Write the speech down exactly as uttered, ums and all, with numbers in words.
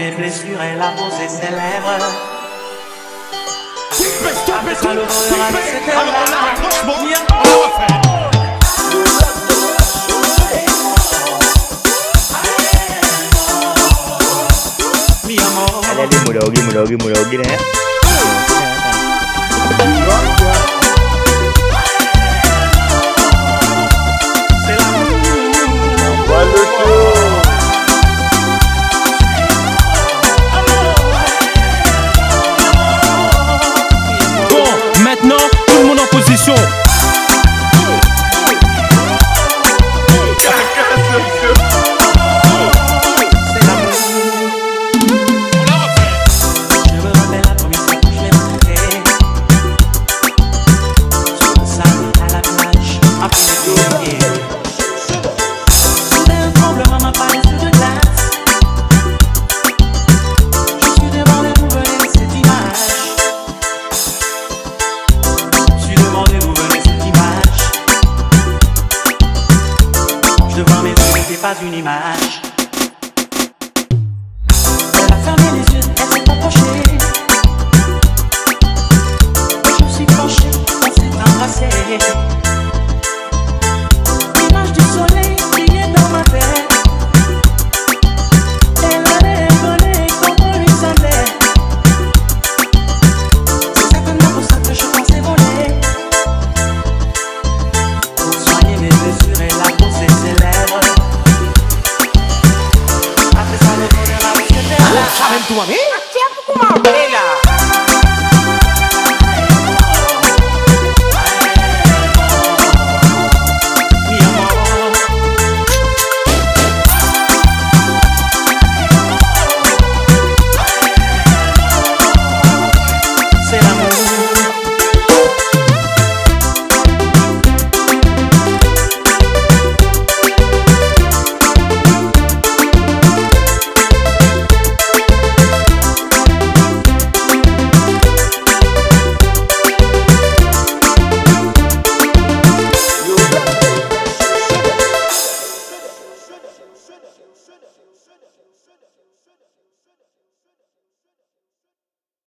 mes blessures, elle a posé ses lèvres. Après ça, le bonheur avec ses lèvres. Alors on l'arrête, franchement, on le refait. Ada di mudogi mudogi mudogi dah ya. Bon, maintenant tout le monde en position. Devant mes yeux, c'est pas une image.